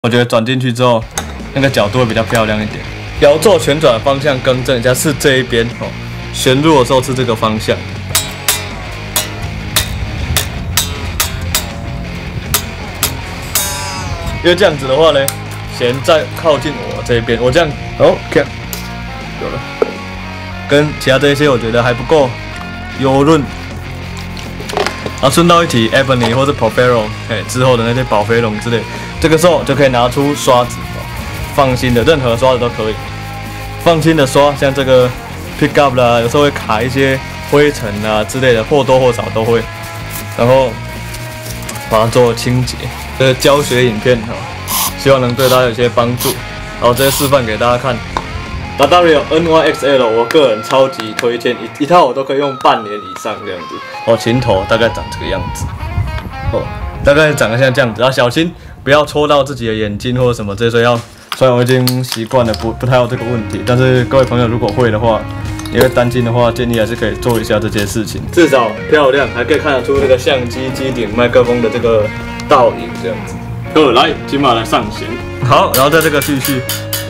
我觉得转进去之后，那个角度会比较漂亮一点。摇座旋转的方向更正一下，是这一边哦。旋入的时候是这个方向。因为这样子的话呢，弦再靠近我这边，我这样，OK， 有了。跟其他这些我觉得还不够油润。然后顺道一提 ，Ebony 或是 Profero， 之后的那些宝飞龙之类，这个时候就可以拿出刷子，放心的，任何刷子都可以，放心的刷，像这个 Pick Up 啦，有时候会卡一些灰尘啊之类的，或多或少都会，然后把它做清洁。这个教学影片希望能对大家有些帮助，然后直接示范给大家看。D'Addario NYXL 我个人超级推荐，一套我都可以用半年以上这样子。琴头大概长这个样子，大概长得像这样子，要小心不要戳到自己的眼睛或者什么这些。虽然我已经习惯了，不太有这个问题，但是各位朋友如果会的话，也会担心的话，建议还是可以做一下这些事情，至少漂亮，还可以看得出这个相机机顶麦克风的这个倒影这样子。来，今晚来上弦。好，然后在这个继续。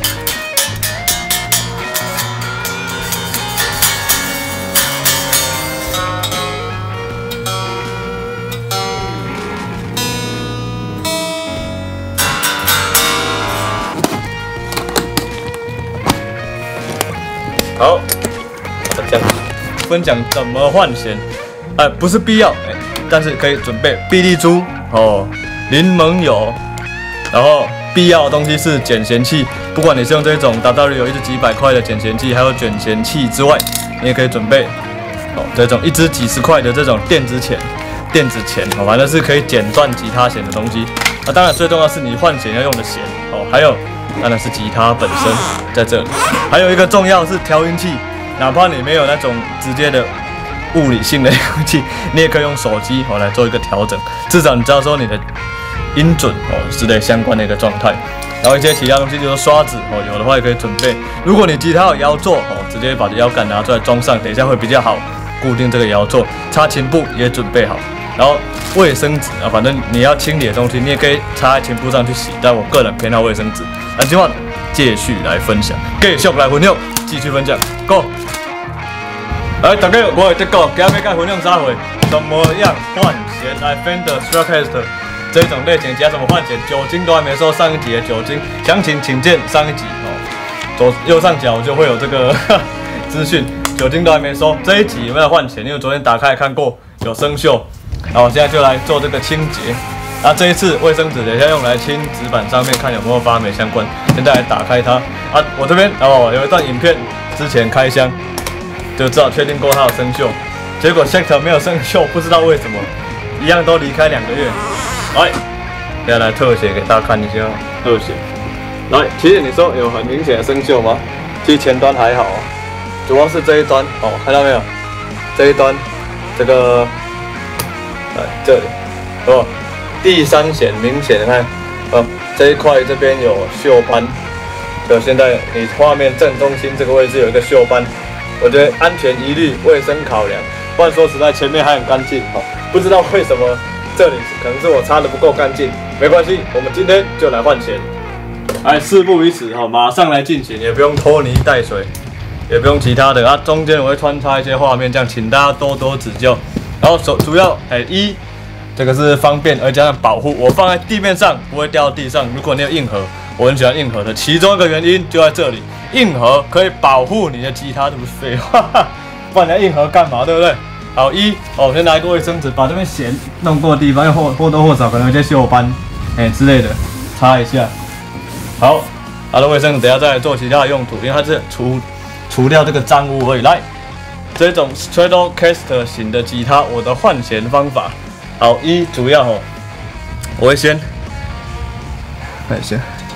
好，这样分享怎么换弦，不是必要，但是可以准备碧丽珠柠檬油，然后必要的东西是剪弦器，不管你是用这种D'Addario一支几百块的剪弦器，还有卷弦器之外，你也可以准备这种一支几十块的这种电子钳，反正是可以剪断吉他弦的东西。当然最重要是你换弦要用的弦还有。当然是吉他本身在这里，还有一个重要是调音器，哪怕你没有那种直接的物理性的调音器，你也可以用手机来做一个调整，至少你知道说你的音准之类相关的一个状态。然后一些其他东西，就是刷子有的话也可以准备。如果你吉他有腰座直接把腰杆拿出来装上，等一下会比较好固定这个腰座。插琴布也准备好，然后卫生纸反正你要清理的东西，你也可以插在琴布上去洗，但我个人偏好卫生纸。那今晚继续来分享，继续来分享，继续分享 ，Go！ 大家我会在讲，今日该分享啥会？怎么样换弦来 Fender Stratocaster 这种类型，加怎么换弦？酒精都还没说，上一集的酒精，详情请见上一集右上角就会有这个资讯，酒精都还没收。这一集有没有换弦？因为昨天打开看过有生锈，然后现在就来做这个清洁。这一次卫生纸等一下用来清纸板上面，看有没有发霉相关。现在来打开它我这边有一段影片，之前开箱就知道确定过它有生锈，结果 Schecter 没有生锈，不知道为什么，一样都离开2个月。现在来特写给大家看一下特写。其实你说有很明显的生锈吗？其实前端还好主要是这一端看到没有？这一端这个这里第3弦明显的看，这一块这边有锈斑，现在你画面正中心这个位置有一个锈斑，我觉得安全疑虑、卫生考量，不然说实在前面还很干净不知道为什么这里可能是我擦的不够干净，没关系，我们今天就来换弦。事不宜迟马上来进行，也不用拖泥带水，也不用其他的中间我会穿插一些画面，这样请大家多多指教。然后主要这个是方便，而加上保护，我放在地面上不会掉到地上。如果你有硬盒，我很喜欢硬盒的，其中一个原因就在这里，硬盒可以保护你的吉他，这不是废话，不然你要硬盒干嘛，对不对？好，我先拿一个卫生纸把这边弦弄过的地方，或多或少可能有些锈斑，之类的，擦一下。好，的卫生纸等一下再来做其他的用途，因为它是除掉这个脏污而已。来，这种 Stratocaster 型的吉他，我的换弦方法。好，主要我会先看一下，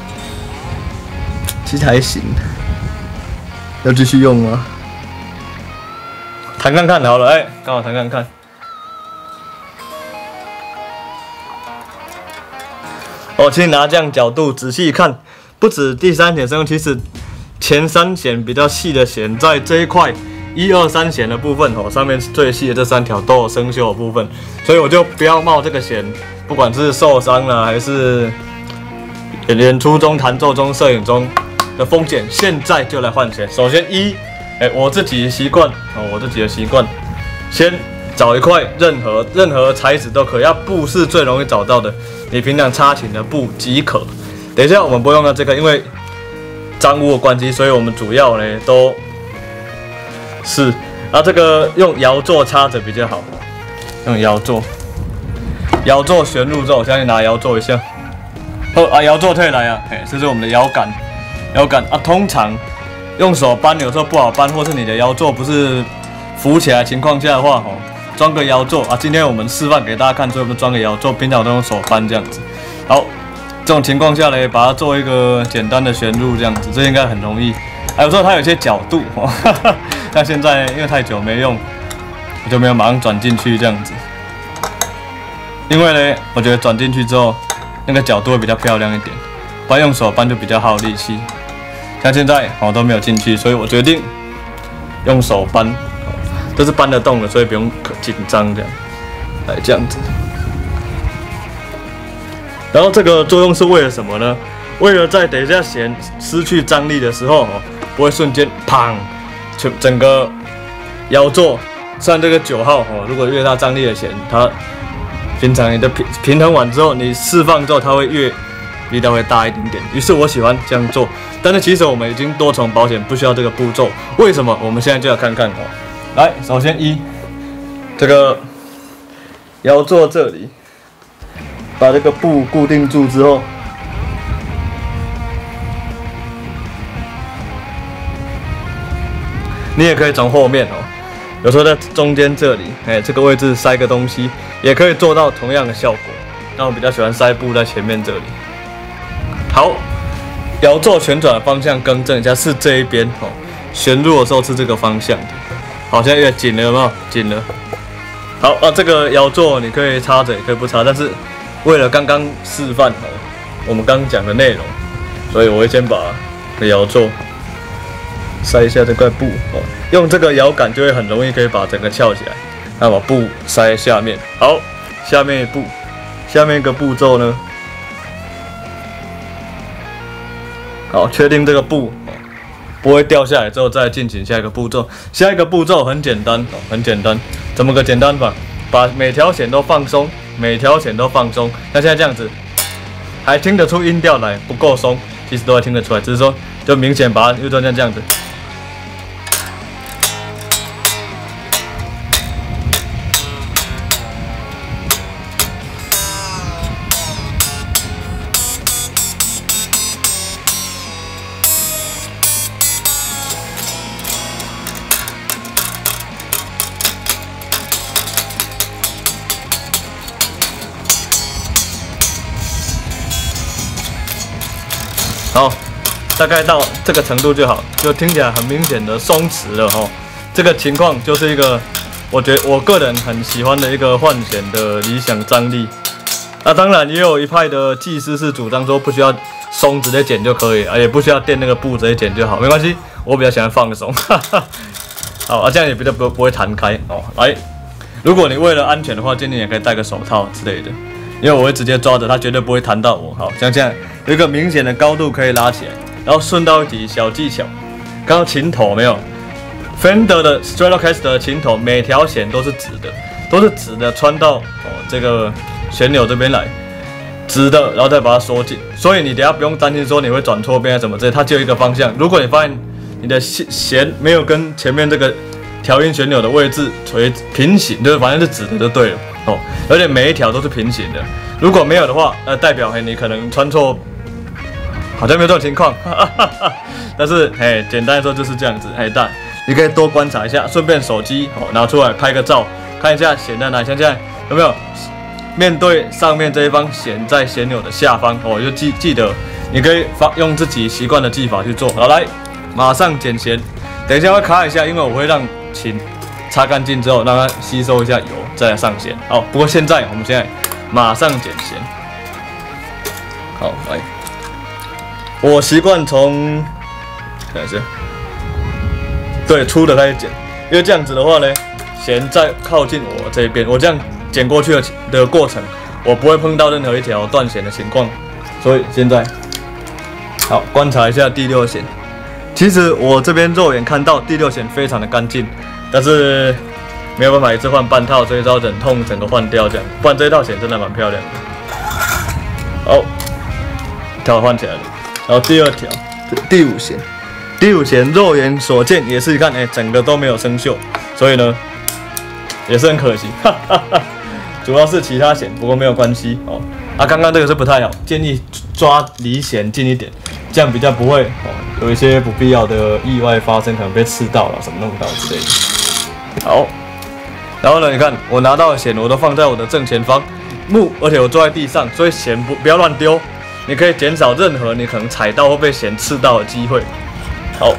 其实还行，要继续用吗？弹看看好了，刚好弹看看。其实拿这样角度仔细看，不止第3弦生锈，其实前3弦比较细的弦，在这一块。1、2、3弦的部分上面最细的这3条都有生锈的部分，所以我就不要冒这个险，不管是受伤了还是演出中、弹奏中、摄影中的风险，现在就来换弦。首先我自己的习惯先找一块任何材质都可以，布是最容易找到的，你平常插琴的布即可。等一下我们不用到这个，因为脏污的关系，所以我们主要呢都是这个用摇座插着比较好，用摇座旋入之后，我相信拿摇座一下。摇座退来这是我们的摇杆通常用手扳有时候不好扳，或是你的摇座不是浮起来的情况下的话，装个摇座今天我们示范给大家看，所以我们装个摇座，平常我都用手扳这样子。好，这种情况下呢，把它做一个简单的旋入这样子，这应该很容易。有时候它有些角度但现在因为太久没用，我就没有马上转进去这样子。因为呢，我觉得转进去之后，那个角度会比较漂亮一点，不然用手扳就比较耗力气。像现在都没有进去，所以我决定用手扳，这是扳得动的，所以不用紧张这样。来这样子。然后这个作用是为了什么呢？为了在等一下弦失去张力的时候，不会瞬间砰，整个摇座，像这个9号如果越大张力的弦，它平常你的平衡完之后，你释放之后，它会越力道会大一点点。于是我喜欢这样做，但是其实我们已经多重保险，不需要这个步骤。为什么？我们现在就要看看来，首先这个摇座这里。把这个布固定住之后，你也可以从后面有时候在中间这里，这个位置塞个东西，也可以做到同样的效果。但我比较喜欢塞布在前面这里。好，摇座旋转的方向更正一下，是这一边旋入的时候是这个方向的。好，现在越紧了，有没有？紧了。好这个摇座你可以插着，也可以不插，但是为了刚刚示范我们刚刚讲的内容，所以我会先把摇座塞一下这块布用这个摇杆就会很容易可以把整个翘起来。那把布塞在下面。好，下面一个步骤呢，好，确定这个布不会掉下来之后，再进行下一个步骤。下一个步骤很简单怎么个简单法？把每条弦都放松。像现在这样子，还听得出音调来，不够松，其实都还听得出来，只是说就明显把它又这样子。好，大概到这个程度就好，就听起来很明显的松弛了这个情况就是一个，我觉得我个人很喜欢的一个换弦的理想张力。那当然也有一派的技师是主张说不需要松直接剪就可以，也不需要垫那个布直接剪就好，没关系，我比较喜欢放松。好这样也比较不会弹开来，如果你为了安全的话，建议也可以戴个手套之类的。因为我会直接抓着它，绝对不会弹到我。好，像这样有一个明显的高度可以拉起来，然后顺道一提小技巧，刚刚琴头没有 ？Fender 的 Stratocaster 的琴头每条弦都是直的，穿到这个旋钮这边来，直的，然后再把它缩紧。所以你等下不用担心说你会转错边啊什么之类，它只有一个方向。如果你发现你的弦没有跟前面这个调音旋钮的位置平行，就是反正是直的就对了。而且每一条都是平行的。如果没有的话，代表你可能穿错，好像没有这种情况。但是简单来说就是这样子。但你可以多观察一下，顺便手机拿出来拍个照，看一下弦在哪里。像现在有没有面对上面这一方弦在旋钮的下方就记得，你可以用自己习惯的技法去做。好，来马上剪弦。等一下会卡一下，因为我会让琴擦干净之后，让它吸收一下油，再来上弦。好，不过我们现在马上剪弦。好，来，我习惯从看一下，对，粗的开始剪，因为这样子的话呢，弦再靠近我这边，我这样剪过去的过程，我不会碰到任何一条断弦的情况，所以现在好，观察一下第6弦。其实我这边肉眼看到第6弦非常的干净，但是没有办法一次换半套，所以要忍痛整个换掉这样。不然这一套弦真的蛮漂亮的。好，条换起来了。然后第2条，第5弦，第5弦肉眼所见也是看，整个都没有生锈，所以呢也是很可惜，哈哈哈。主要是其他弦，不过没有关系哦。刚刚这个是不太好，建议抓离弦近一点，这样比较不会有一些不必要的意外发生，可能被刺到了什么弄到之类的。好，然后呢，你看我拿到的弦我都放在我的正前方，而且我坐在地上，所以弦不要乱丢，你可以减少任何你可能踩到或被弦刺到的机会。好。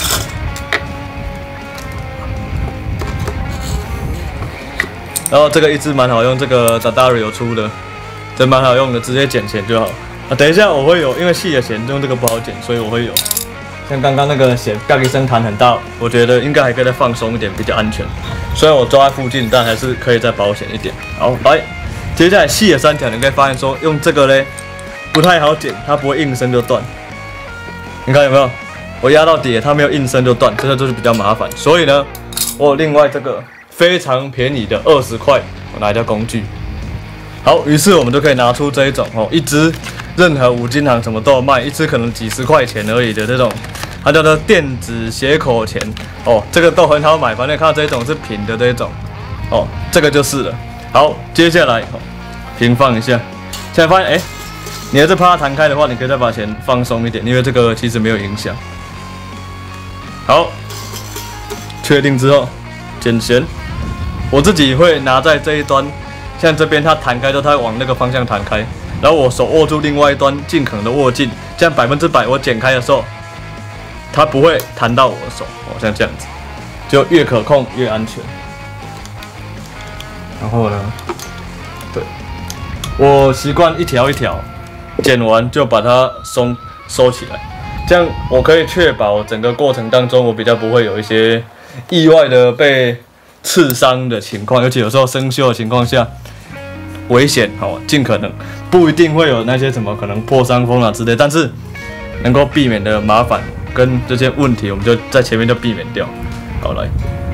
然后这个一支蛮好用，这个 D'Addario 出的，这蛮好用的，直接剪弦就好。等一下我会有，因为细的弦用这个不好剪，所以我会有。像刚刚那个弦，嘎一声弹很大，我觉得应该还可以再放松一点，比较安全。虽然我抓在附近，但还是可以再保险一点。好，来，接下来细的3条，你可以发现说用这个嘞不太好剪，它不会硬生就断。你看有没有？我压到底，它没有硬生就断，这个就是比较麻烦。所以呢，我有另外这个。非常便宜的20块，我拿一条工具。好，于是我们就可以拿出这一种一支任何五金行什么都有卖，一支可能几10块钱而已的这种，它叫做电子斜口钳这个都很好买，反正看到这一种是平的这一种这个就是了。好，接下来平放一下，现在发现你要是怕它弹开的话，你可以再把弦放松一点，因为这个其实没有影响。好，确定之后剪弦。我自己会拿在这一端，像这边它弹开之后，它会往那个方向弹开，然后我手握住另外一端，尽可能的握紧，这样100%我剪开的时候，它不会弹到我的手像这样子，就越可控越安全。然后呢，对，我习惯一条一条剪完就把它收起来，这样我可以确保整个过程当中我比较不会有一些意外的被刺伤的情况，尤其有时候生锈的情况下，危险尽可能不一定会有那些什么可能破伤风之类，但是能够避免的麻烦跟这些问题，我们就在前面就避免掉。好，来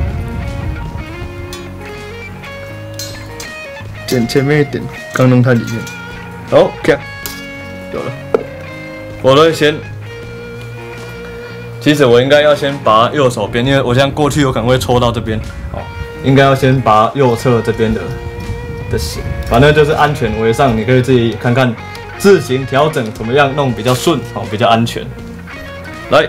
剪前面一点，刚弄太里面。好，看有了，我都先。其实我应该要先拔右手边，因为我这样过去有可能会戳到这边应该要先拔右侧这边的弦，反正就是安全为上，你可以自己看看，自行调整怎么样弄比较顺比较安全。来，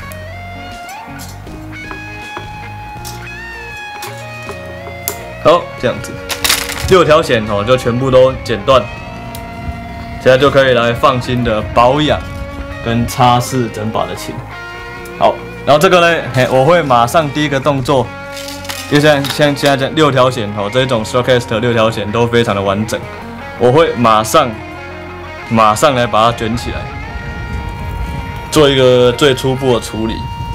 好，这样子，6条弦就全部都剪断，现在就可以来放心的保养跟擦拭整把的琴。好，然后这个呢，我会马上第一个动作。因为像现在这6条弦这种 Stratocaster 6条弦都非常的完整，我会马上来把它卷起来，做一个最初步的处理。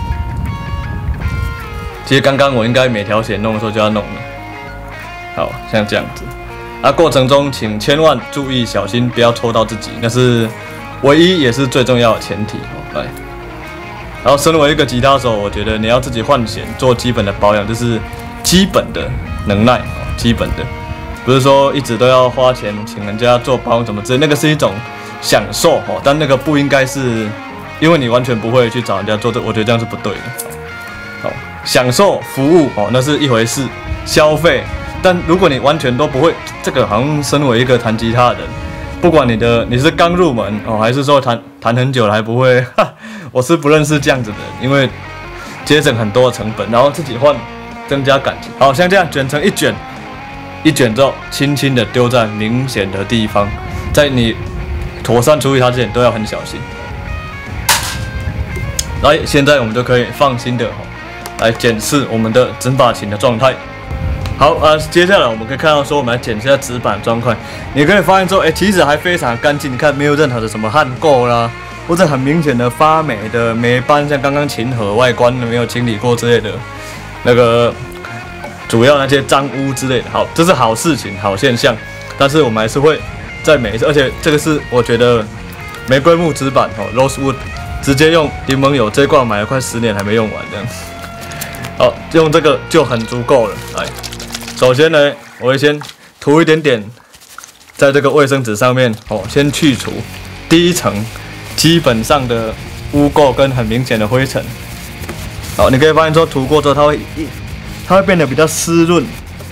其实刚刚我应该每条弦弄的时候就要弄了，好像这样子。过程中请千万注意小心，不要戳到自己，那是唯一也是最重要的前提。来，然后身为一个吉他手，我觉得你要自己换弦做基本的保养，就是基本的能耐，基本的，不是说一直都要花钱请人家做保养什么之类，那个是一种享受但那个不应该是因为你完全不会去找人家做这，我觉得这样是不对的。好，享受服务那是一回事，消费，但如果你完全都不会，这个好像身为一个弹吉他的人，不管你是刚入门还是说弹很久了还不会，我是不认识这样子的人，因为节省很多的成本，然后自己换。增加感情，好像这样卷成一卷之后，轻轻的丢在明显的地方，在你妥善处理它之前都要很小心。来，现在我们就可以放心的来检视我们的整把琴的状态。好接下来我们可以看到说，我们来检视一下指板状况，你可以发现说，其实还非常干净，你看没有任何的什么焊垢啦，或者很明显的发霉的霉斑，像刚刚琴盒外观没有清理过之类的。那个主要那些脏污之类的，好，这是好事情、好现象，但是我们还是会在每一次，而且这个是我觉得玫瑰木纸板哦 ，Rosewood， 直接用柠檬油这一罐买了快10年还没用完这样。好，用这个就很足够了。来，首先呢，我会先涂一点点在这个卫生纸上面哦，先去除第一层基本上的污垢跟很明显的灰尘。好，你可以发现说涂过之后，它会变得比较湿润。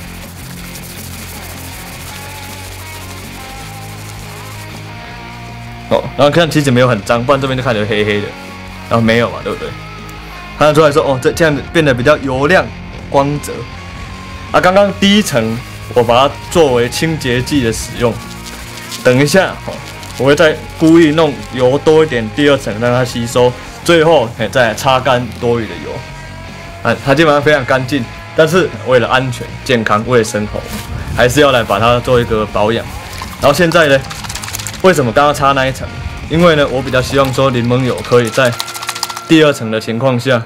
哦，然后看其实没有很脏，不然这边就看起来黑黑的，然后没有嘛，对不对？看得出来说哦，这样子变得比较油亮、光泽。啊，刚刚第一层我把它作为清洁剂的使用，等一下哦，我会再故意弄油多一点，第二层让它吸收，最后再来擦干多余的油。啊，它基本上非常干净，但是为了安全、健康、卫生哦，还是要来把它做一个保养。然后现在呢？为什么刚刚擦那一层？因为呢，我比较希望说柠檬油可以在第二层的情况下，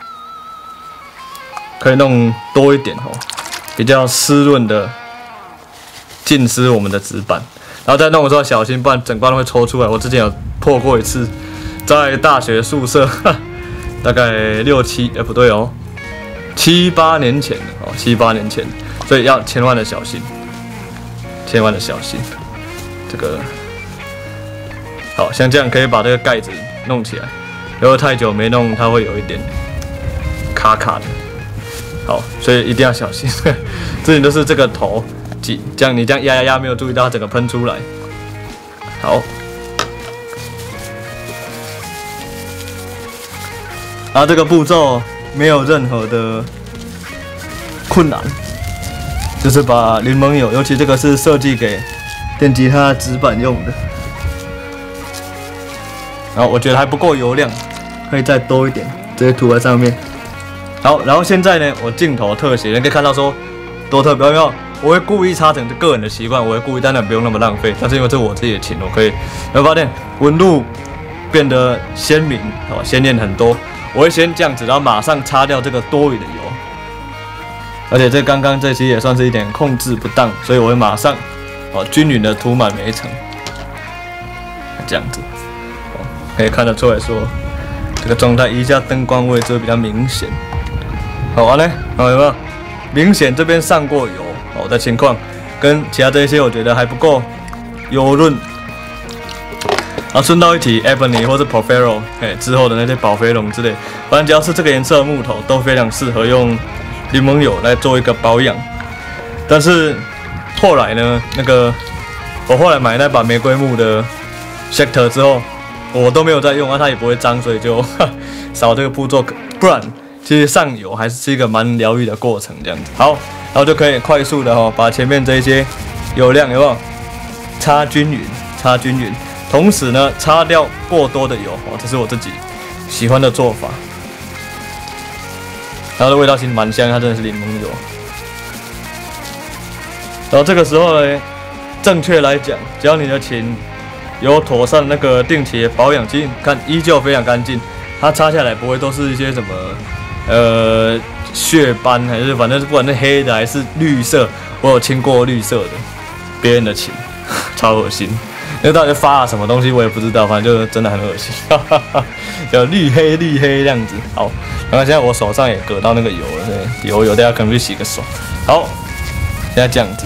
可以弄多一点哦，比较湿润的浸湿我们的纸板。然后再弄的时候小心，不然整罐会抽出来。我之前有破过一次，在大学宿舍，大概6、7，不对哦，7、8年前哦，7、8年前，所以要千万的小心，千万的小心，这个。好像这样可以把这个盖子弄起来，如果太久没弄，它会有一点卡卡的。好，所以一定要小心。这里都是这个头挤，这样你这样压，没有注意到它整个喷出来。好，然后这个步骤没有任何的困难，就是把柠檬油，尤其这个是设计给电吉他纸板用的。然后我觉得还不够油亮，可以再多一点，直接涂在上面。好，然后现在呢，我镜头特写，你可以看到说多特别，有没有？我会故意插成个人的习惯，我会故意，当然不用那么浪费。但是因为这是我自己的琴，我可以，有没有发现纹路变得鲜明哦，鲜艳很多。我会先这样子，然后马上擦掉这个多余的油。而且这刚刚这期也算是一点控制不当，所以我会马上哦均匀的涂满每一层，这样子。可以看得出来说，这个状态移一下灯光位置会比较明显。好完呢，好有没有？明显这边上过油的情况，跟其他这些我觉得还不够油润。然后顺道一提 ，Ebony 或是 Porphyro， 之后的那些宝飞龙之类，反正只要是这个颜色的木头，都非常适合用柠檬油来做一个保养。但是后来呢，我后来买那把玫瑰木的 Schecter 之后。我都没有在用，它也不会脏，所以就少这个步骤。不然，其实上油还是一个蛮疗愈的过程，这样子。好，然后就可以快速的把前面这一些油亮有没有擦均匀，擦均匀。同时呢，擦掉过多的油这是我自己喜欢的做法。然后的味道其实蛮香，它真的是柠檬油。然后这个时候呢，正确来讲，只要你的琴有妥善那个定期的保养，其实看依旧非常干净，它擦下来不会都是一些什么血斑，还是反正不管是黑的还是绿色，我有清过绿色的别人的琴，超恶心。那到底发了什么东西我也不知道，反正就真的很恶心，有绿黑这样子。好，然后现在我手上也搁到那个油了，对，油大家可能去洗个手。好，现在这样子。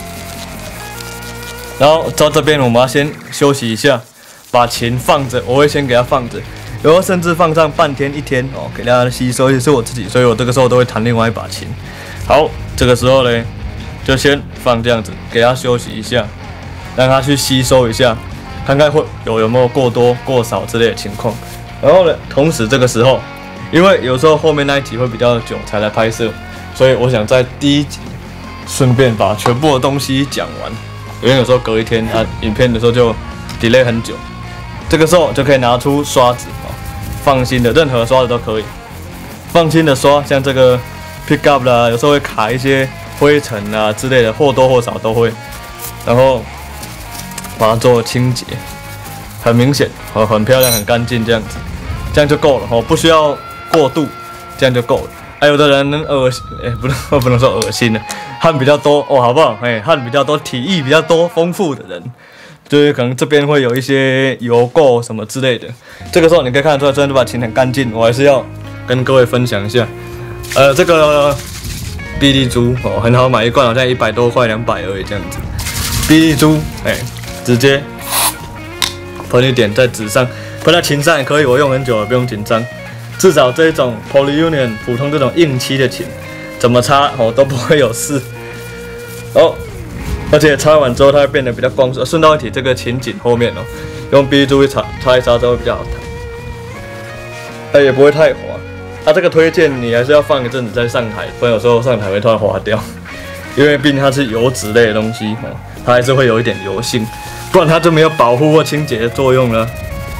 然后到这边我们要先休息一下，把琴放着，我会先给它放着，然后甚至放上半天1天给大家吸收，也是我自己，所以我这个时候都会弹另外一把琴。好，这个时候呢，就先放这样子，给它休息一下，让它去吸收一下，看看会有没有过多过少之类的情况。然后呢，同时这个时候，因为有时候后面那一集会比较久才来拍摄，所以我想在第1集顺便把全部的东西讲完。因为有时候隔一天影片的时候就 delay 很久，这个时候就可以拿出刷子放心的，任何刷子都可以，放心的刷，像这个 pick up 啦，有时候会卡一些灰尘啊之类的，或多或少都会，然后把它做清洁，很明显很漂亮很干净这样子，这样就够了不需要过度，这样就够了。有的人恶心，不能说恶心了，汗比较多好不好？汗比较多，体液比较多丰富的人， 就是可能这边会有一些油垢什么之类的。这个时候你可以看得出来，这把琴很干净。我还是要跟各位分享一下，这个碧丽珠哦，很好买，一罐好像100多块200而已这样子。碧丽珠，直接喷一点在纸上，喷在琴上也可以，我用很久了，不用紧张。至少这种 Polyunion 普通这种硬漆的琴，怎么擦哦都不会有事哦。而且擦完之后它会变得比较光顺。顺道一提，这个琴颈后面哦，用碧丽珠擦一擦之后会比较好弹，也不会太滑。这个推荐你还是要放一阵子再上台，不然有时候上台会突然滑掉，因为毕竟它是油脂类的东西哦。它还是会有一点油性，不然它就没有保护或清洁的作用了。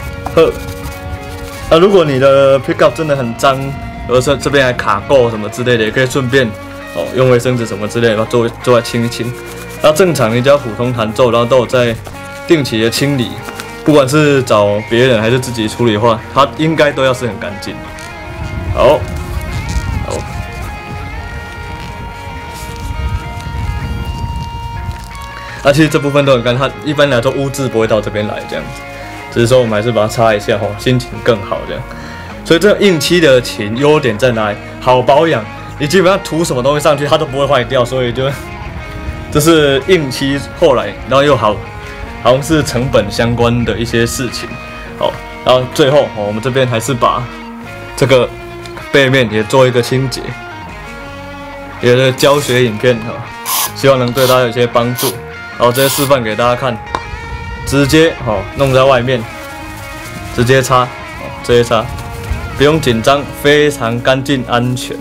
如果你的 pickup 真的很脏，有的时候这边还卡垢什么之类的，也可以顺便用卫生纸什么之类的把它做来清一清。那正常你只要普通弹奏，然后都有在定期的清理，不管是找别人还是自己处理的话，它应该都要是很干净。好。其实这部分都很干，它一般来说污渍不会到这边来这样子，只是说我们还是把它擦一下心情更好这样。所以这硬漆的琴优点在哪里？好保养，你基本上涂什么东西上去它都不会坏掉，所以这是硬漆后来，然后又好像是成本相关的一些事情。然后最后我们这边还是把这个背面也做一个清洁，也是教学影片希望能对大家有些帮助。然后直接示范给大家看，直接弄在外面，直接擦，直接擦，不用紧张，非常干净安全。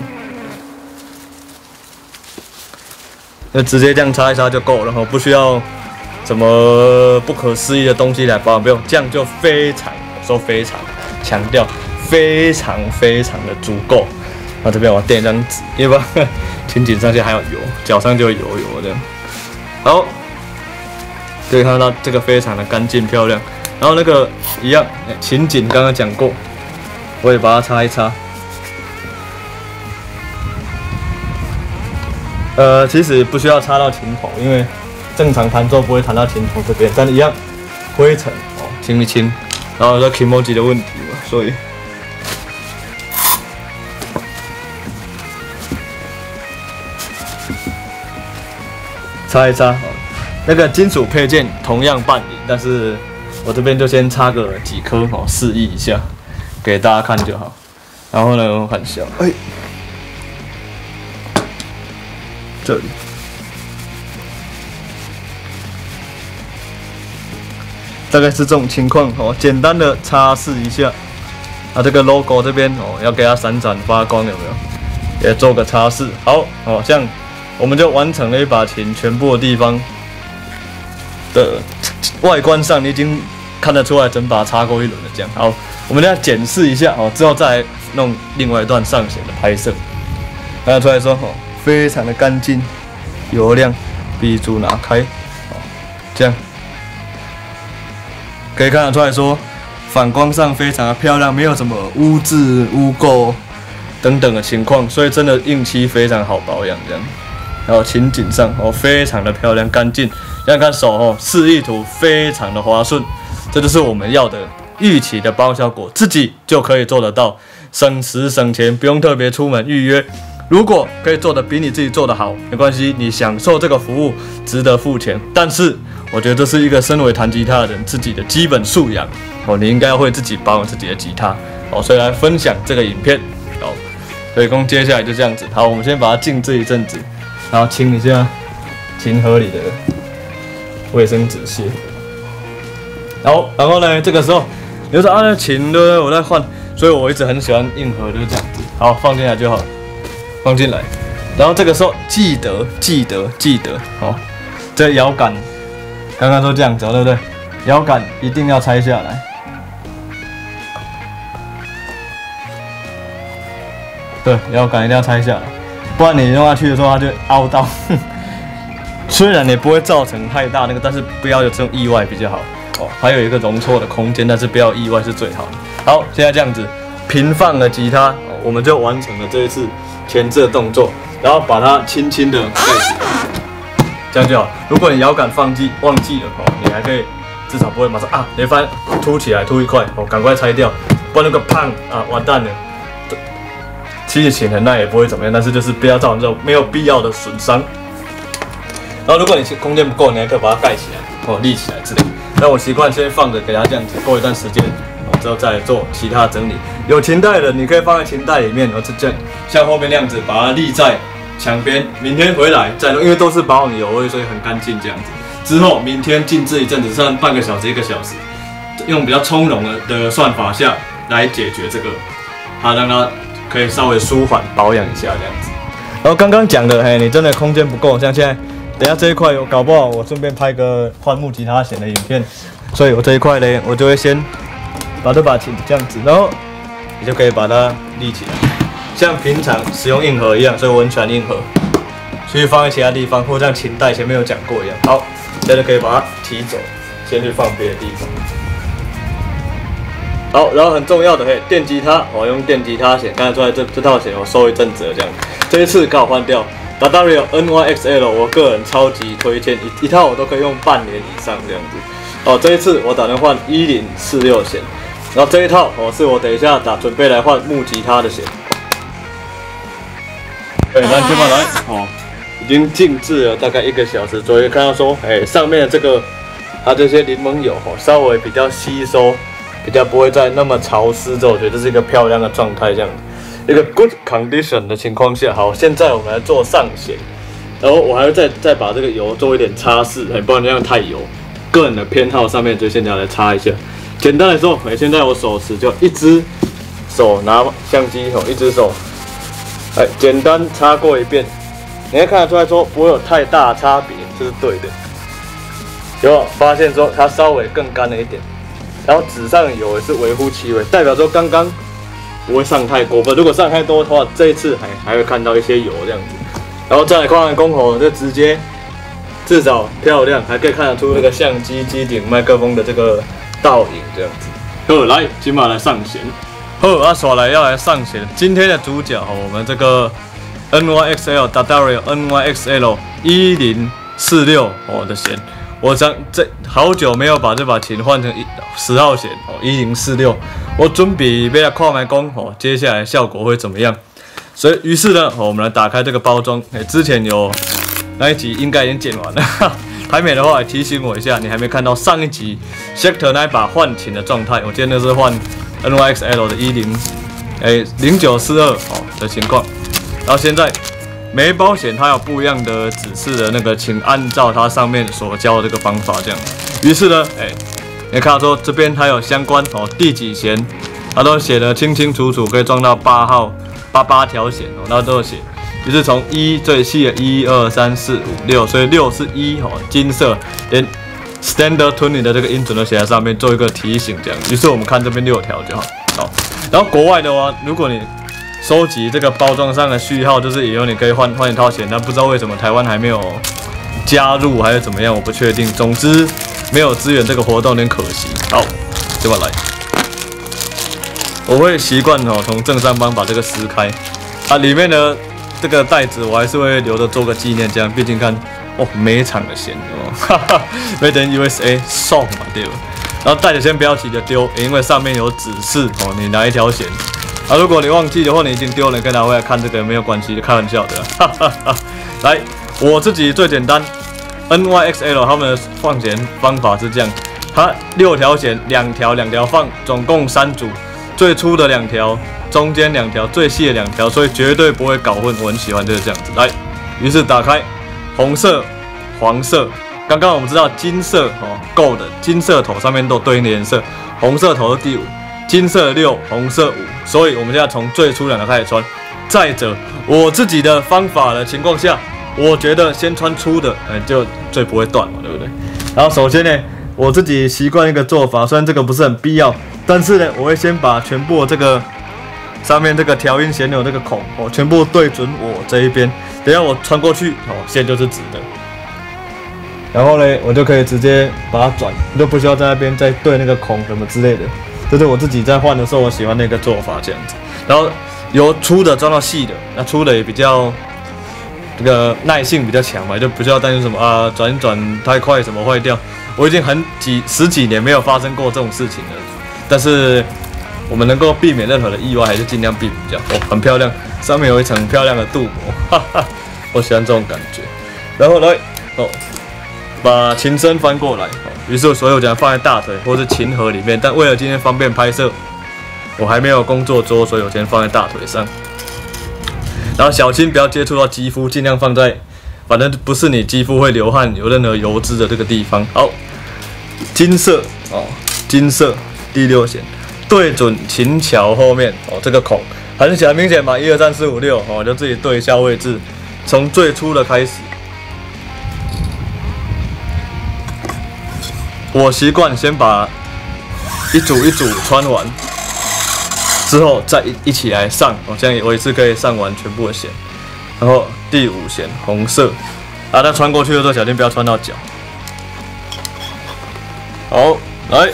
就直接这样擦一擦就够了，不需要什么不可思议的东西来保养，不用，这样就非常，我说非常，强调非常的足够。那这边我垫一张纸，因为琴颈上去还有油，脚上就会油这样。好。可以看到这个非常的干净漂亮，然后那个一样，琴颈刚刚讲过，我也把它擦一擦。其实不需要擦到琴头，因为正常弹奏不会弹到琴头这边，但一样灰尘清一清，然后有 Kimoji 的问题嘛，所以擦一擦。那个金属配件同样办理，但是我这边就先插个几颗示意一下，给大家看就好。然后呢，很小，这里，大概是这种情况简单的擦拭一下。这个 logo 这边要给它闪闪发光，有没有？也做个擦拭。好这样我们就完成了一把琴全部的地方。的外观上，你已经看得出来整把擦过一轮了。这样好，我们要检视一下之后再弄另外一段上弦的拍摄。看得出来说非常的干净油亮，碧珠拿开这样可以看得出来说反光上非常的漂亮，没有什么污渍污垢等等的情况，所以真的硬漆非常好保养这样。然后琴颈上非常的漂亮干净，想想看手示意图非常的滑顺，这就是我们要的预期的保养效果，自己就可以做得到，省时省钱，不用特别出门预约。如果可以做得比你自己做得好，没关系，你享受这个服务值得付钱。但是我觉得这是一个身为弹吉他的人自己的基本素养你应该要会自己保养自己的吉他所以来分享这个影片所以接下来就这样子。好，我们先把它静置一阵子。然后清一下琴盒里的卫生纸屑。然后呢，这个时候你就说那琴对不对？我在换，所以我一直很喜欢硬盒，就是这样子。好，放进来就好，放进来。然后这个时候记得这摇杆刚刚都这样子对不对？摇杆一定要拆下来。对，摇杆一定要拆下来。不然你用下去的时候，它就凹到。虽然也不会造成太大那个，但是不要有这种意外比较好还有一个容错的空间，但是不要意外是最好的。好，现在这样子平放了吉他我们就完成了这一次前置的动作，然后把它轻轻的盖起来，这样就好。如果你摇杆忘记了你还可以至少不会马上啊，你发现凸起来凸一块，赶快拆掉，不然那个胖啊完蛋了。其实请人那也不会怎么样，但是就是不要造成这种没有必要的损伤。然后如果你空间不够，你还可以把它盖起来，立起来之类。那我习惯先放着给它这样子过一段时间，之后再做其他整理。有琴带的，你可以放在琴带里面，然后这样像后面那样子把它立在墙边。明天回来再弄，因为都是保养油味，所以很干净这样子。之后明天静置一阵子，剩半个小时1个小时，用比较从容的算法下来解决这个，让它可以稍微舒缓保养一下这样子。然后刚刚讲的，你真的空间不够，像现在等一下这一块搞不好我顺便拍个换木吉他弦的影片，所以我这一块呢，我就会先把这把琴这样子，然后你就可以把它立起来，像平常使用硬盒一样，所以我很喜欢硬盒，所以放在其他地方，或像琴带前面有讲过一样。好，现在就可以把它提走，先去放别的地方。好，然后很重要的电吉他，我用电吉他弦，刚才出来这套弦我收一阵子了这样，这一次刚好换掉 D'Addario NYXL， 我个人超级推荐，一套我都可以用半年以上这样子。这一次我打算换1046弦，然后这一套是我等一下准备来换木吉他的弦。那接下来已经静置了大概1个小时左右，看到说上面的这个它这些柠檬油稍微比较吸收。比较不会再那么潮湿，我觉得这是一个漂亮的状态，这样一个 good condition 的情况下。好，现在我们来做上弦，然后我还会再把这个油做一点擦拭，不然这样太油。个人的偏好上面就现在来擦一下。简单来说，现在我手持就一只手拿相机，一只手，简单擦过一遍，你会看得出来说不会有太大的差别，这是对的。有没有发现说它稍微更干了一点？然后纸上油也是微乎其微，代表说刚刚不会上太过分。如果上太多的话，这一次还会看到一些油这样子。然后再来看看公喉，就直接至少漂亮，还可以看得出那个相机机顶麦克风的这个倒影这样子。好，来，今晚来上弦。好，耍来要来上弦。今天的主角我们这个 NYXL D'Addario NYXL 1046的弦。我这好久没有把这把琴换成10号弦1046，我准备要来看看讲接下来效果会怎么样。所以于是呢，我们来打开这个包装。之前有那一集应该已经剪完了，还没的话也提醒我一下，你还没看到上一集 Schecter 那一把换琴的状态。我今天是换 NYXL 的0942的情况，然后现在。每一包弦它有不一样的指示的那个，请按照它上面所教的这个方法这样。于是呢，你看到说这边还有相关第几弦，它都写得清清楚楚，可以装到8号88条弦那都有写。就是从最细的1、2、3、4、5、6，所以6是1金色，连 standard tuning 的这个音准都写在上面，做一个提醒这样。于是我们看这边6条就好。然后国外的话，如果你收集这个包装上的序号，就是以后你可以换一套弦，但不知道为什么台湾还没有加入，还是怎么样，我不确定。总之没有支援这个活动，有点可惜。好，接过来，我会习惯从正上方把这个撕开，里面的这个袋子我还是会留着做个纪念，这样，毕竟看每场的弦，Made in USA 送嘛，对吧？然后袋子先不要急着丢，因为上面有指示你哪一条弦。如果你忘记的话，你已经丢了，你可以拿回来看这个没有关系，开玩笑的。来，我自己最简单 ，NYXL 他们的放弦方法是这样，它6条弦，2条放，总共3组，最粗的2条，中间2条，最细的2条，所以绝对不会搞混。我很喜欢就是这样子。来，于是打开红色、黄色，刚刚我们知道金色Gold 金色头上面都有对应的颜色，红色头是第5。金色6，红色5，所以我们现在从最粗2条开始穿。再者，我自己的方法的情况下，我觉得先穿粗的，就最不会断嘛，对不对？然后首先呢，我自己习惯一个做法，虽然这个不是很必要，但是呢，我会先把全部这个上面这个调音弦钮这个孔全部对准我这一边，等一下我穿过去线就是直的。然后呢，我就可以直接把它转，就不需要在那边再对那个孔什么之类的。这是我自己在换的时候我喜欢那个做法，这样子。然后由粗的装到细的，那粗的也比较这个耐性比较强嘛，就不需要担心什么转一转太快什么坏掉。 我已经十几年没有发生过这种事情了。但是我们能够避免任何的意外，还是尽量避免这样。哦，很漂亮，上面有一层漂亮的镀膜，哈哈，我喜欢这种感觉。然后来，哦，把琴身翻过来，哦，于是所有奖放在大腿或是琴盒里面。但为了今天方便拍摄，我还没有工作桌，所以我先放在大腿上。然后小心不要接触到肌肤，尽量放在，反正不是你肌肤会流汗、有任何油脂的这个地方。好，金色哦，金色第6弦，对准琴桥后面哦，这个孔很显明显嘛，1、2、3、4、5、6哦，就自己对一下位置，从最初的开始。我习惯先把一组一组穿完。之后再一起来上，哦，这样我一次可以上完全部的弦。然后第5弦红色，啊，它穿过去的时候小心不要穿到脚。好，来，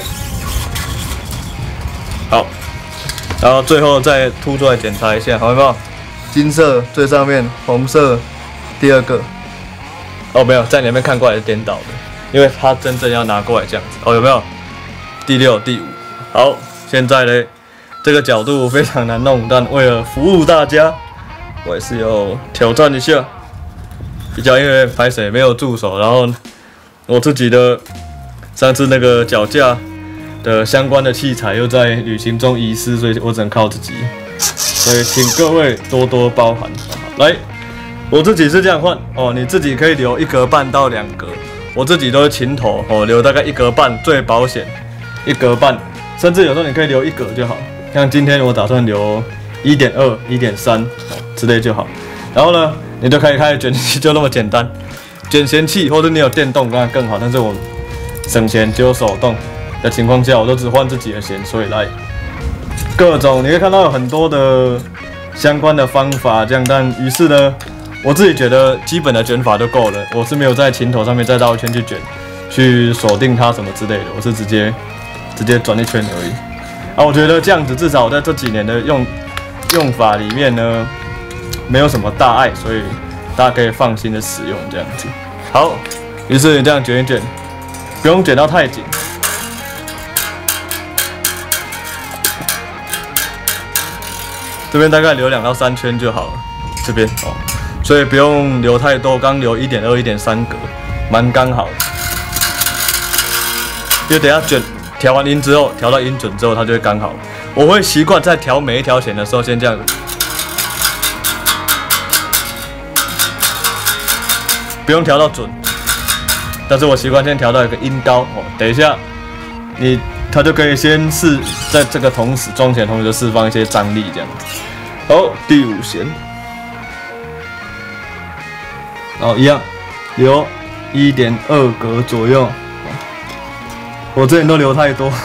好，然后最后再凸出来检查一下，好没有？金色最上面，红色第2个。哦，没有，在里面看过来是颠倒的，因为它真正要拿过来这样子。哦，有没有？第6、第5。好，现在呢？这个角度非常难弄，但为了服务大家，我也是要挑战一下。比较因为拍摄没有助手，然后我自己的上次那个脚架的相关的器材又在旅行中遗失，所以我只能靠自己。所以请各位多多包涵。来，我自己是这样换哦，你自己可以留1格半到2格，我自己都是琴头哦，留大概1格半最保险，1格半，甚至有时候你可以留1格就好。像今天我打算留1.2、1.3之类就好，然后呢，你就可以开始卷器，就那么简单。卷弦器或者你有电动当然更好，但是我省钱只有手动的情况下，我都只换自己的弦，所以来各种你可以看到有很多的相关的方法这样，但于是呢，我自己觉得基本的卷法就够了，我是没有在琴头上面再绕一圈去卷，去锁定它什么之类的，我是直接转一圈而已。啊，我觉得这样子至少在这几年的用法里面呢，没有什么大碍，所以大家可以放心的使用这样子。好，于是你这样卷一卷，不用卷到太紧。这边大概留2到3圈就好了，这边哦，所以不用留太多，刚留1.2、1.3格，蛮刚好的。因为等下卷。调完音之后，调到音准之后，它就会刚好。我会习惯在调每一条弦的时候，先这样子，不用调到准。但是我习惯先调到一个音高哦，等一下它就可以先在这个装弦同时就释放一些张力这样子。好，第5弦，然后一样留1.2格左右。我之前都留太多，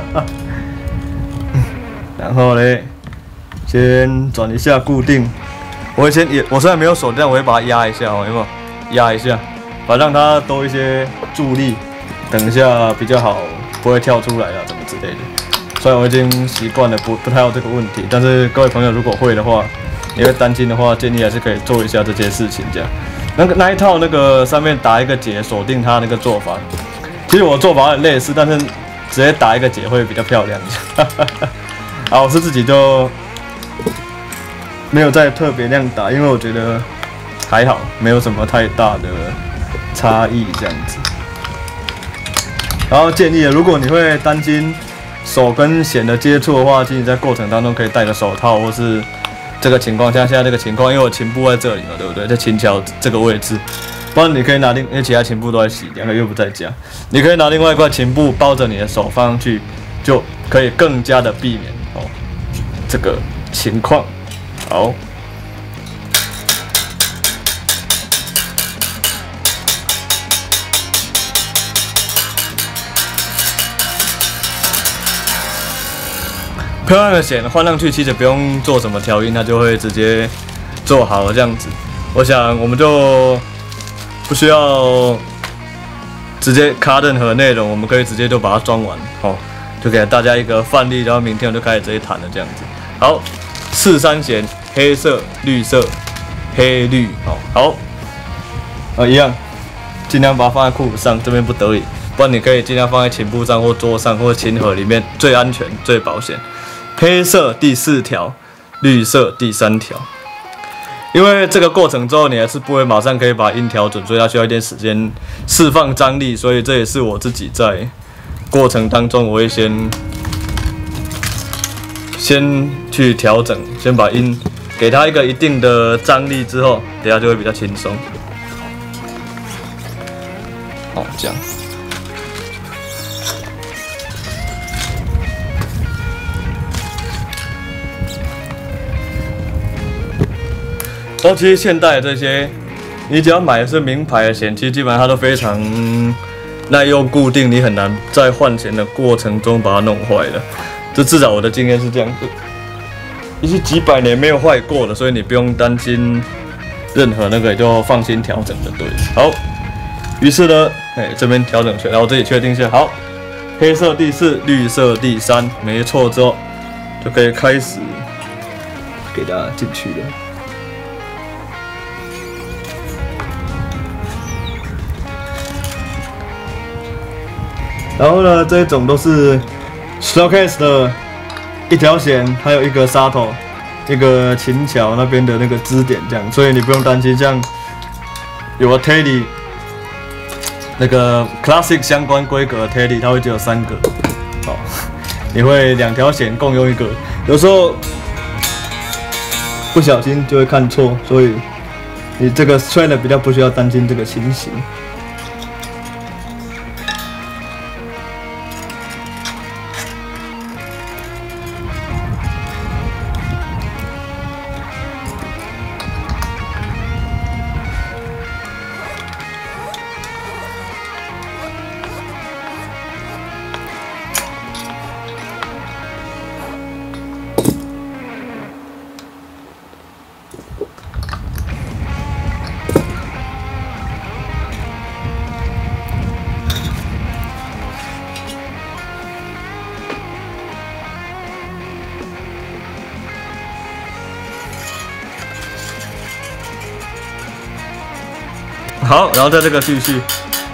然后呢，先转一下固定。我虽然没有手，但我会把它压一下哦，有没有？压一下，让它多一些助力，等一下比较好，不会跳出来啊，什么之类的。虽然我已经习惯了，不太有这个问题，但是各位朋友如果会的话，你会担心的话，建议还是可以做一下这些事情这样。那一套那个上面打一个结锁定它那个做法。其实我做法很类似，但是直接打一个结会比较漂亮。好，我是自己就没有再特别那样打，因为我觉得还好，没有什么太大的差异这样子。然后建议，如果你会担心手跟弦的接触的话，其实在过程当中可以戴个手套，或是这个情况下，现在这个情况，因为我琴部在这里嘛，对不对？在琴桥这个位置。不然你可以拿因为其他琴布都在洗，2个月不在家，你可以拿另外一块琴布包着你的手放上去，就可以更加的避免这个情况。好，漂亮的弦换上去，其实不用做什么调音，它就会直接做好了这样子。我想我们就不需要直接卡任何内容，我们可以直接就把它装完，就给大家一个范例，然后明天我就开始直接弹了这样子。好，4、3弦，黑色、绿色、黑绿，好，一样，尽量把它放在裤子上，这边不得已， 不然你可以尽量放在琴布上或桌上或琴盒里面，最安全、最保险。黑色第4条，绿色第3条。因为这个过程之后，你还是不会马上可以把音调准，所以它需要一点时间释放张力，所以这也是我自己在过程当中，我会先去调整，先把音给它一个一定的张力之后，等下就会比较轻松。好，这样。然后其实现代的这些，你只要买的是名牌的弦，其实基本上它都非常耐用固定，你很难在换弦的过程中把它弄坏了。这至少我的经验是这样子，也是几百年没有坏过的，所以你不用担心任何那个，就放心调整就对了。好，于是呢，这边调整全，然后这里确定一下，好，黑色第4，绿色第3，没错之后，就可以开始给它进去了。然后呢，这一种都是 Showcase 的一条弦，还有一个沙头，一个琴桥那边的那个支点这样，所以你不用担心，像有个 Teddy 那个 Classic 相关规格的 Teddy， 它会只有3个，好，你会2条弦共用一个，有时候不小心就会看错，所以你这个吹的比较不需要担心这个情形。好，然后在这个继续，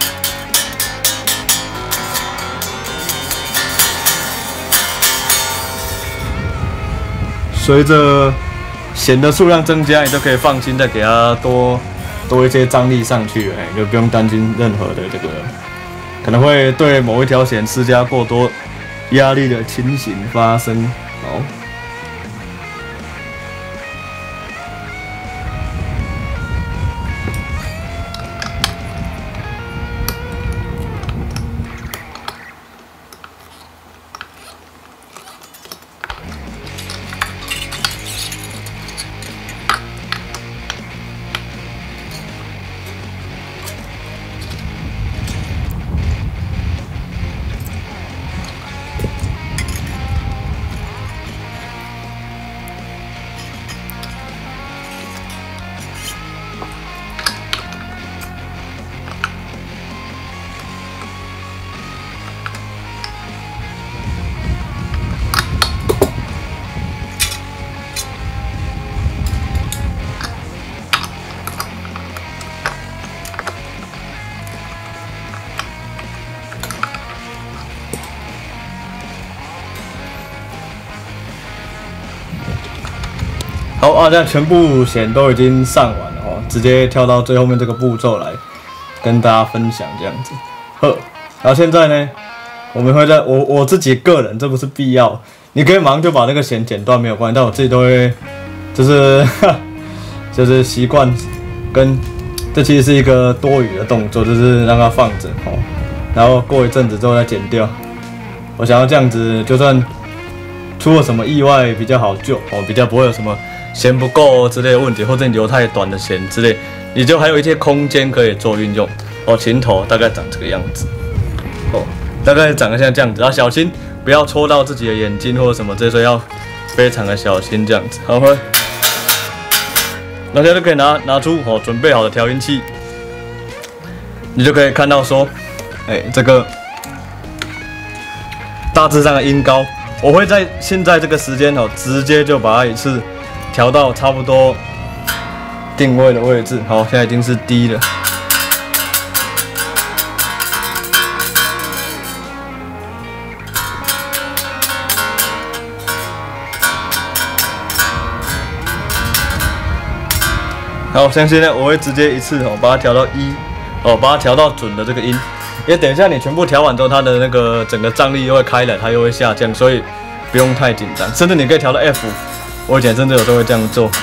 随着弦的数量增加，你就可以放心再给它多一些张力上去，你就不用担心任何的这个可能会对某一条弦施加过多压力的情形发生。好。好啊，这样全部弦都已经上完了哦，直接跳到最后面这个步骤来跟大家分享这样子。呵，然后现在呢，我们会在我自己个人，这不是必要，你可以马上就把那个弦剪断没有关系，但我自己都会就是习惯跟这其实是一个多余的动作，就是让它放着哦，然后过一阵子之后再剪掉。我想要这样子，就算出了什么意外比较好救哦，比较不会有什么弦不够之类的问题，或者你留太短的弦之类，你就还有一些空间可以做运用哦。琴头大概长这个样子哦，大概长得像这样子，要小心不要戳到自己的眼睛或者什么这些，所以要非常的小心这样子。好，那现在就可以拿出哦准备好的调音器，你就可以看到说，这个大致上的音高，我会在现在这个时间哦，直接就把它一次调到差不多定位的位置。好，现在已经是低了。 好，像现在我会直接一次把它调到1，把它调到准的这个音，因为等一下你全部调完之后，它的那个整个张力又会开了，它又会下降，所以不用太紧张，甚至你可以调到 F。我以前甚至有时候会这样做，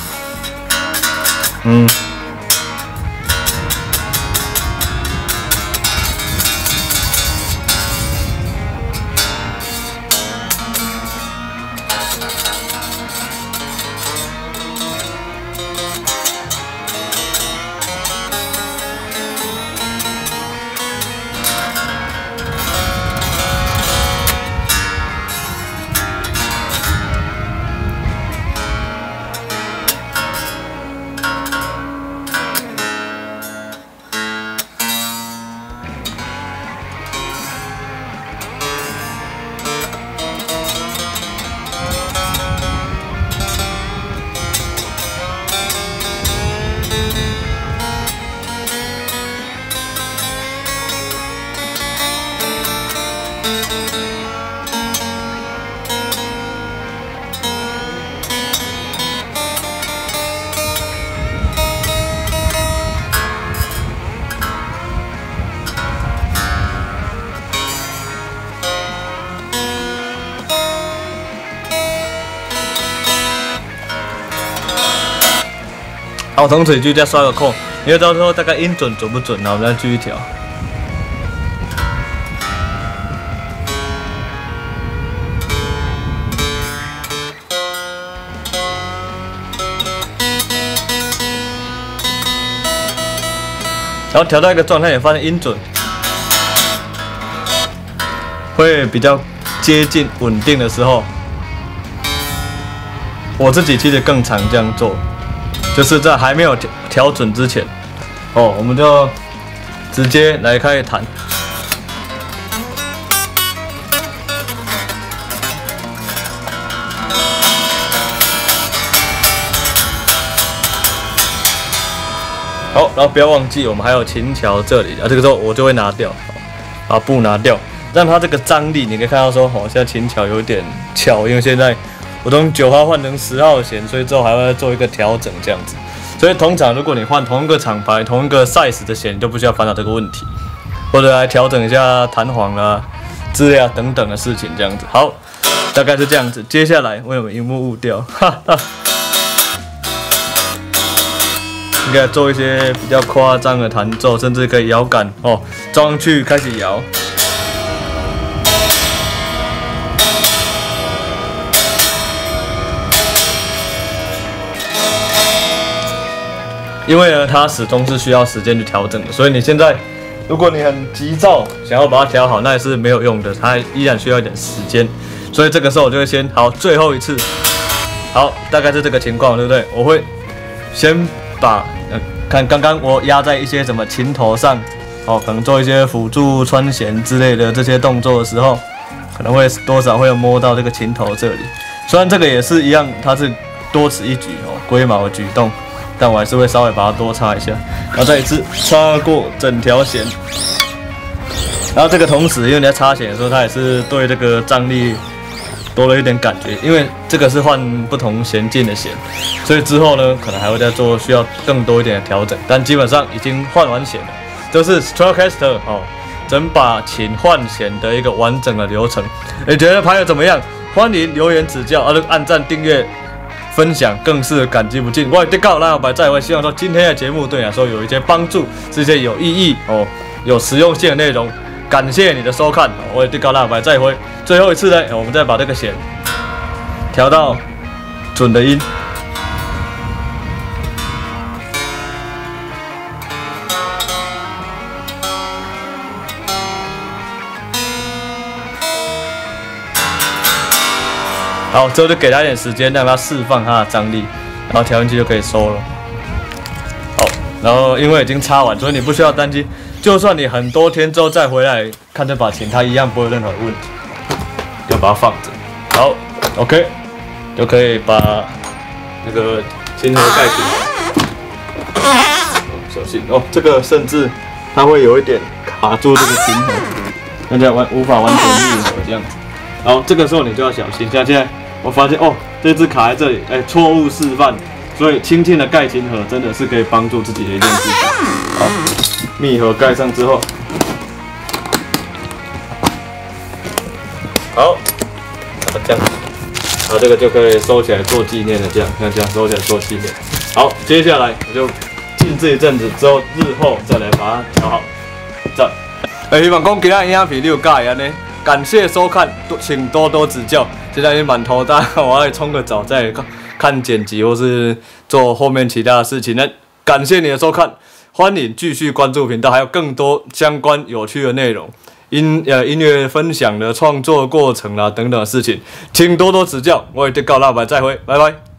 好，同时就再刷个扣，因为到时候大概音准不准，然后我们再继续调。然后调到一个状态，也发现音准会比较接近稳定的时候，我自己其实更常这样做。就是在还没有调准之前，我们就直接来开始弹。好，然后不要忘记我们还有琴桥这里啊，这个时候我就会拿掉，把布拿掉，让它这个张力，你可以看到说，现在琴桥有点翘，因为现在我从9号换成10号弦，所以之后还会做一个调整这样子。所以通常如果你换同一个厂牌、同一个 size 的弦，你就不需要烦恼这个问题，或者来调整一下弹簧啦、之类等等的事情这样子。好，大概是这样子。接下来为什么荧幕误掉？应该做一些比较夸张的弹奏，甚至可以摇杆装上去开始摇。因为呢，它始终是需要时间去调整的，所以你现在，如果你很急躁，想要把它调好，那也是没有用的，它依然需要一点时间。所以这个时候我就会先最后一次，好，大概是这个情况，对不对？我会先把看刚刚我压在一些什么琴头上，可能做一些辅助穿弦之类的这些动作的时候，可能会多少会有摸到这个琴头这里。虽然这个也是一样，它是多此一举龟毛的举动。但我还是会稍微把它多擦一下，然后再一次擦过整条弦。然后这个同时，因为你在擦弦的时候，它也是对这个张力多了一点感觉，因为这个是换不同弦径的弦，所以之后呢，可能还会再做需要更多一点的调整。但基本上已经换完弦了，这是 Stratocaster 整把琴换弦的一个完整的流程。你觉得拍得怎么样？欢迎留言指教，按赞订阅。分享更是感激不尽。我的告赖小白在，我希望说今天的节目对你来说有一些帮助，是一些有意义有实用性的内容。感谢你的收看，我的告赖小白再会。最后一次呢，我们再把这个弦调到准的音。好，之后就给他一点时间，让他释放他的张力，然后调音器就可以收了。好，然后因为已经插完，所以你不需要担心，就算你很多天之后再回来看这把琴，它一样不会有任何问题。就把它放着。好 ，OK， 就可以把那个琴盒盖起来。小心哦，这个甚至它会有一点卡住这个琴盒，大家无法完全密合这样子。然后这个时候你就要小心，像现在。我发现这只卡在这里，错误示范， 所以轻轻的盖琴盒真的是可以帮助自己的一件事情。好，密盒盖上之后，好，这样，然后这个就可以收起来做纪念的，这样收起来做纪念。好，接下来我就静置一阵子之后，日后再来把它调好。这样，希望讲今天影片你有喜欢安尼，感谢收看，请多多指教。现在已经满头大，我要冲个澡再看剪辑或是做后面其他的事情。那感谢你的收看，欢迎继续关注频道，还有更多相关有趣的内容，音乐分享的创作过程啦等等的事情，请多多指教。我是告大白，再会，拜拜。